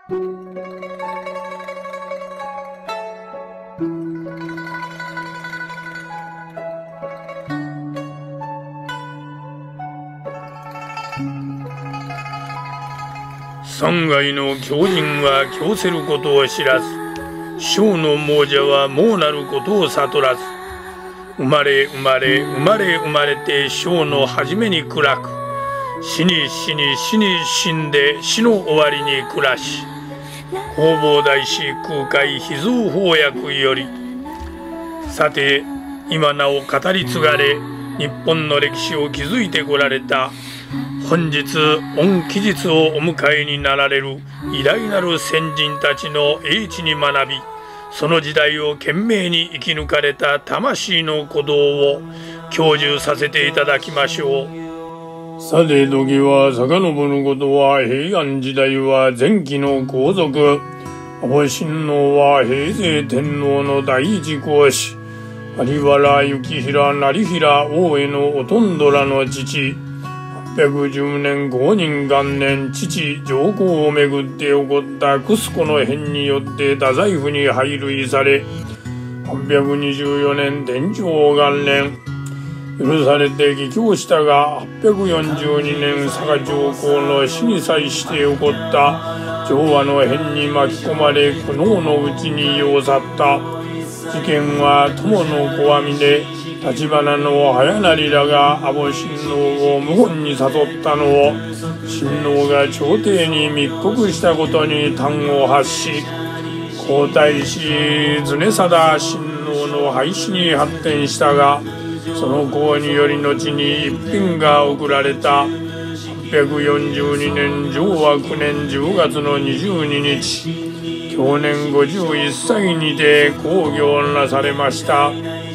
山外の狂人は狂せることを知らず、小の亡者はもうなることを悟らず、生まれ生まれ生まれ生まれて小の初めに暗く、死に死に死に死んで死の終わりに暮らし、弘法大師空海秘蔵法訳より。さて今なお語り継がれ、日本の歴史を築いてこられた本日御期日をお迎えになられる偉大なる先人たちの英知に学び、その時代を懸命に生き抜かれた魂の鼓動を享受させていただきましょう。さて時は遡ることは、平安時代は前期の皇族、安保親王は平成天皇の第一皇子、有原行平成平大江のおとんどらの父、810年公認元年、父上皇をめぐって起こったクスコの変によって太宰府に配類され、824年天正元年許されて帰郷したが、842年佐賀上皇の死に際して起こった昭和の変に巻き込まれ、苦悩のうちに世を去った。事件は友の小網で、橘の早成らが安保親王を謀反に誘ったのを、親王が朝廷に密告したことに端を発し、皇太子常貞親王の廃止に発展したが、その功により後に一品が贈られた。842年昭和9年10月の22日、享年51歳にて崩御なされました。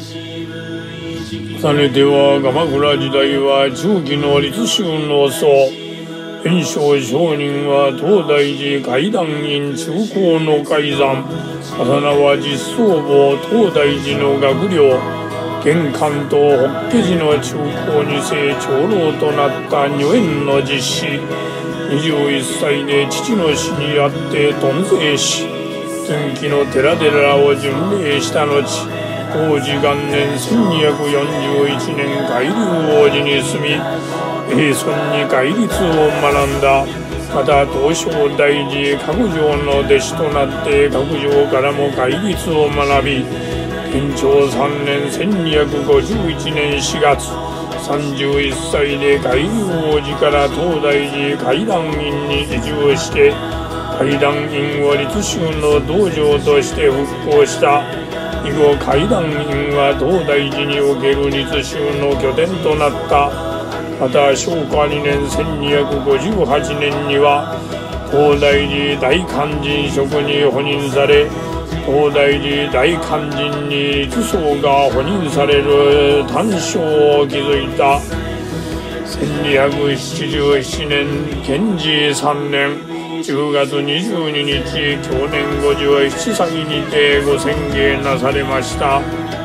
重ねては鎌倉時代は中期の律宗の僧、圓生上人は東大寺戒壇院中高の開山、浅縄実相坊東大寺の学寮、現関東法華寺の中高二世長老となった如縁の実子、21歳で父の死にあって頓生し、前期の寺々を巡礼した後、当時元年1241年海龍王寺に住み、永尊に戒律を学んだ。また東照大寺覚上の弟子となって覚上からも戒律を学び、天長3年1251年4月、31歳で海龍王寺から東大寺戒壇院に移住して、戒壇院を律宗の道場として復興した。以後戒壇院は東大寺における律宗の拠点となった。また昭和2年1258年には東大寺大勧進職に補任され、東大寺大勧進に律僧が補任される単称を築いた。1277年建治3年10月22日、享年57歳にてご宣言なされました。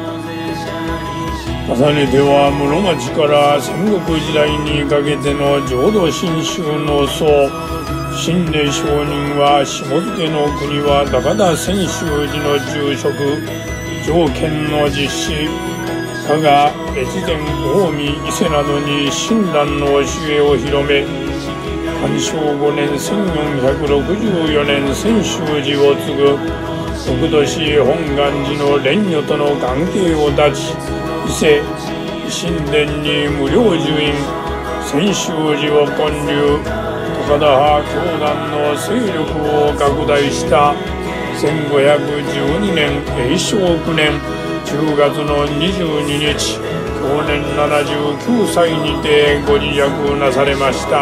重ねては室町から戦国時代にかけての浄土真宗の僧、親鸞上人は下野の国は高田泉州寺の住職、上賢の実子、佐賀、越前、近江、伊勢などに親鸞の教えを広め、寛正5年1464年泉州寺を継ぐ徳年本願寺の蓮如との関係を断ち、伊勢神殿に無料寿院、泉州寺を建立、高田派教団の勢力を拡大した。1512年永正9年10月の22日、享年79歳にてご自寂なされました。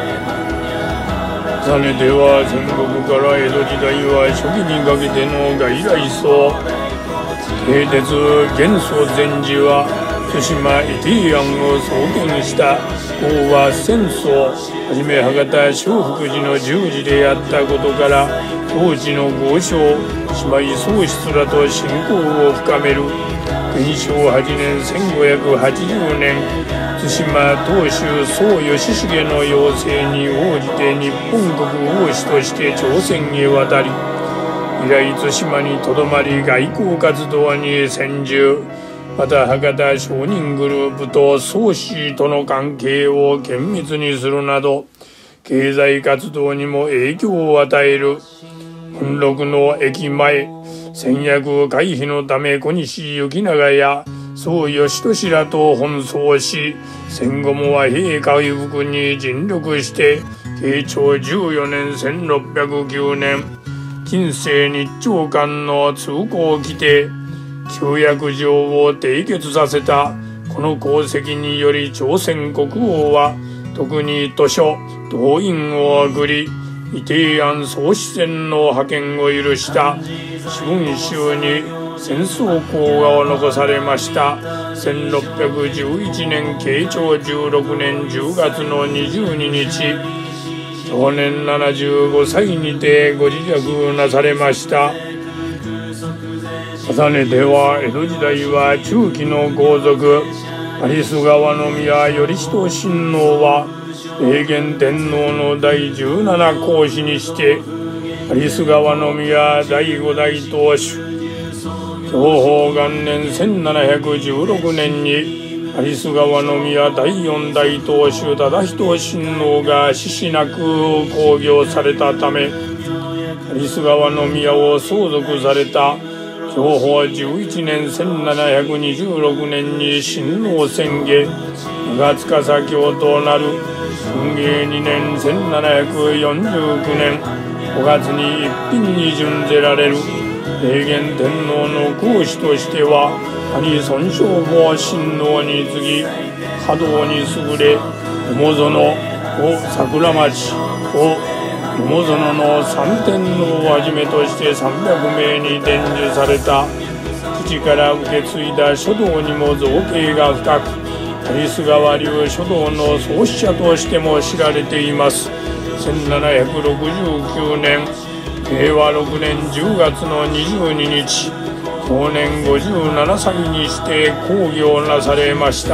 重ねては戦国から江戸時代は初期にかけての外来僧、慶鉄元祖禅師は対馬伊提庵を創建した法和戦争、はじめ博多正福寺の十字であったことから、当時の豪商姉妹宗室らと親交を深める。天正8年1580年対馬当主宋義重の要請に応じて日本国王子として朝鮮へ渡り、以来対馬にとどまり外交活動に専従。また博多商人グループと宋氏との関係を緊密にするなど、経済活動にも影響を与える。本六の駅前、戦略回避のため小西行長や宋義俊らと奔走し、戦後も和平回復に尽力して、慶長14年1609年、近世日朝間の通行規定、旧約条を締結させた。この功績により朝鮮国王は特に図書動員を送り、伊提案総司船の派遣を許した四文集に戦争講話を残されました。1611年慶長16年10月の22日、享年75歳にてご自宅なされました。重ねては江戸時代は中期の皇族有栖川宮頼仁親王は永元天皇の第17皇子にして有栖川宮第5代当主、享保元年1716年に有栖川宮第4代当主忠仁親王が死しなく公表されたため、有栖川宮を相続された享保11年1726年に親王宣下、長司教となる文芸2年1749年5月に一品に準ぜられる。永元天皇の皇子としては兄孫尚保親王に次ぎ、華道に優れ、桃園、桜町、桃園の三天王をはじめとして300名に伝授された。父から受け継いだ書道にも造詣が深く、有栖川流書道の創始者としても知られています。1769年令和6年10月の22日、享年57歳にして公儀なされました。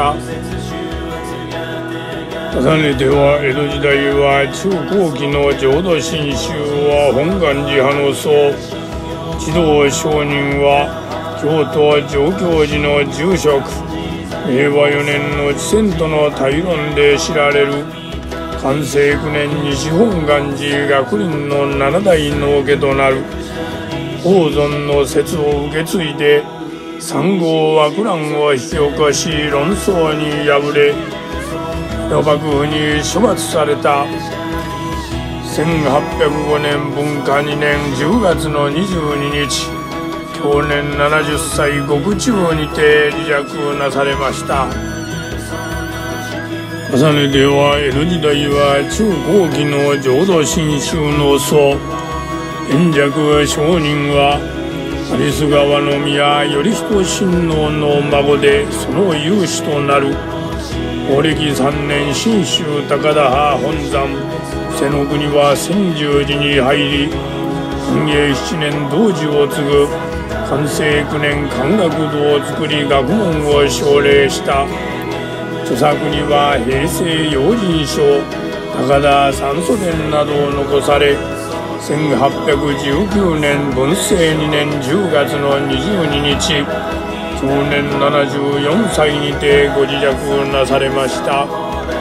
重ねては江戸時代は中後期の浄土真宗は本願寺派の僧、智道上人は京都上京寺の住職、令和4年の知仙との対論で知られる。寛政9年西本願寺学林の7代の家となる。法尊の説を受け継いで三号悪乱を引き起こし、論争に敗れ江戸幕府に処罰された。1805年文化2年10月の22日、享年70歳獄中にて離寂なされました。重ねては江戸時代は中後期の浄土真宗の僧、円寂上人は有栖川宮頼仁親王の孫で、その有志となる。法暦3年信州高田派本山瀬の国は千住寺に入り、寛永7年道寺を継ぐ。寛政9年漢学堂を作り学問を奨励した。著作には平成用心書、高田三祖伝などを残され、1819年文政2年10月の22日、享年74歳にてご自寂なされました。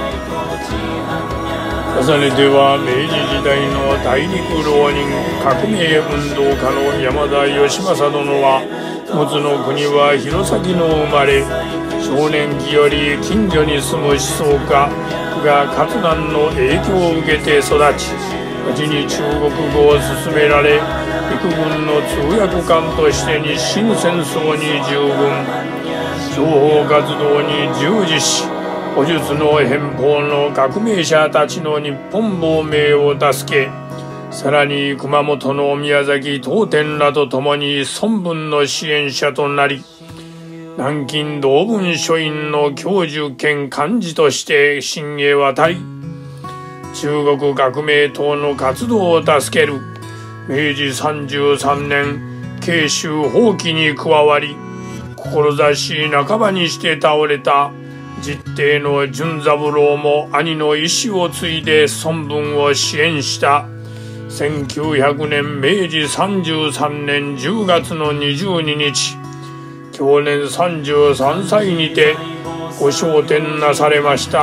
重ねては明治時代の大陸浪人革命運動家の山田義政殿は、陸奥の国は弘前の生まれ、少年期より近所に住む思想家が活難の影響を受けて育ち、後に中国語を勧められ、陸軍の通訳官として日清戦争に従軍、情報活動に従事し、古術の偏方の革命者たちの日本亡命を助け、さらに熊本の宮崎東天らと共に孫文の支援者となり、南京同文書院の教授兼幹事として清へ渡り、中国革命党の活動を助ける。明治33年慶州蜂起に加わり、志半ばにして倒れた実弟の純三郎も兄の意思を継いで孫文を支援した。1900年明治33年10月の22日、享年33歳にてご昇天なされました。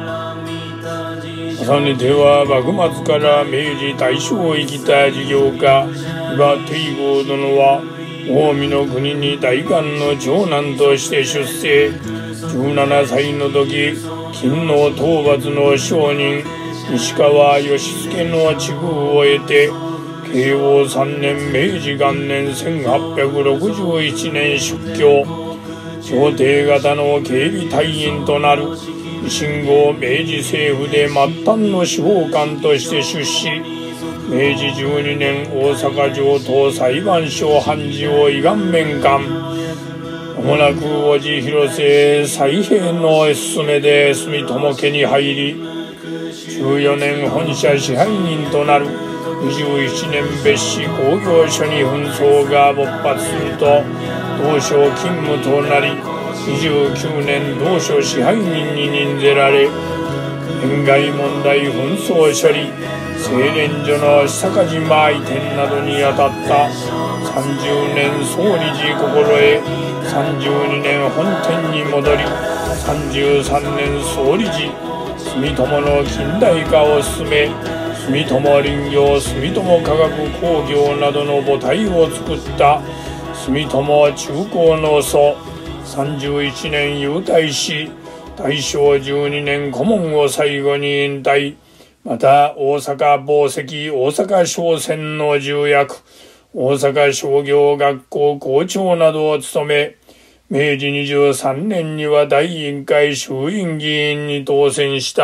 重ねては幕末から明治大正を生きた事業家伊庭貞豪殿は近江の国に大官の長男として出世。17歳の時、勤王討伐の商人西川義輔の知遇を得て、慶応3年明治元年1861年出京。朝廷方の警備隊員となる。維新後明治政府で末端の司法官として出仕。明治12年大阪城東裁判所判事を依願免官。間もなく叔父広瀬才平の勧めで住友家に入り、14年本社支配人となる。21年別紙工業所に紛争が勃発すると同所勤務となり、29年同所支配人に任ぜられ、塩害問題紛争処理、製錬所の久島移転などに当たった。30年総理事心得、32年本店に戻り、33年総理事、住友の近代化を進め、住友林業、住友化学工業などの母体を作った住友重工農所。31年優退し、大正12年顧問を最後に引退。また大阪紡績大阪商船の重役、大阪商業学校校長などを務め、明治23年には大委員会衆院議員に当選した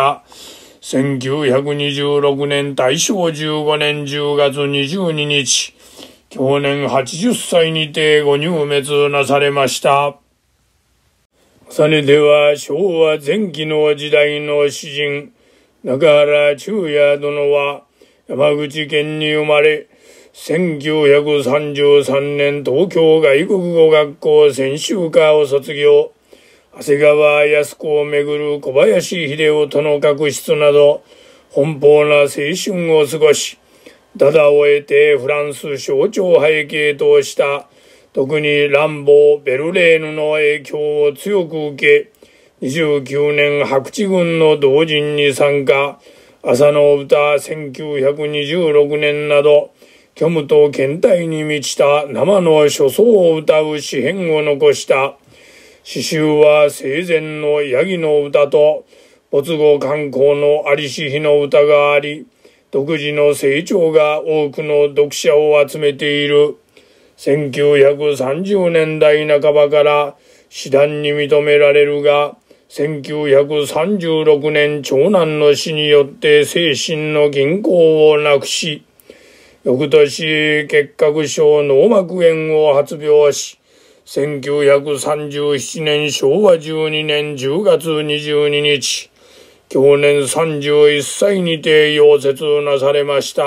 。1926年大正15年10月22日、享年80歳にてご入滅なされました。重ねては昭和前期の時代の詩人、中原中也殿は山口県に生まれ、1933年東京外国語学校専修科を卒業。長谷川靖子をめぐる小林秀夫との確執など、奔放な青春を過ごし、ダダを得てフランス象徴背景とした、特にランボー・ベルレーヌの影響を強く受け、29年白地軍の同人に参加、朝の歌1926年など、虚無と倦怠に満ちた生の書相を歌う詩編を残した。詩集は生前のヤギの歌と没後観光の在し日の歌があり、独自の成長が多くの読者を集めている。1930年代半ばから詩壇に認められるが、1936年長男の死によって精神の均衡をなくし、翌年結核症脳膜炎を発病し、1937年昭和12年10月22日、享年31歳にて夭折なされました。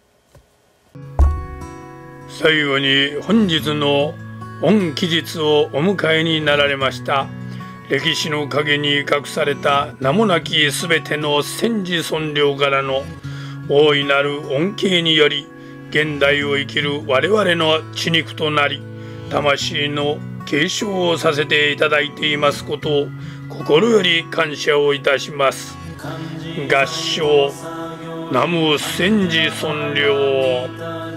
最後に本日の御期日をお迎えになられました。歴史の陰に隠された名もなきすべての先時尊領からの大いなる恩恵により、現代を生きる我々の血肉となり、魂の継承をさせていただいていますことを心より感謝をいたします。合唱南無先時尊領。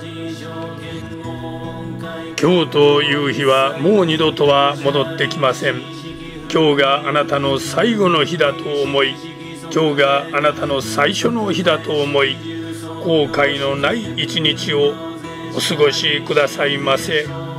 今日という日はもう二度とは戻ってきません。今日があなたの最後の日だと思い、今日があなたの最初の日だと思い、後悔のない一日をお過ごしくださいませ。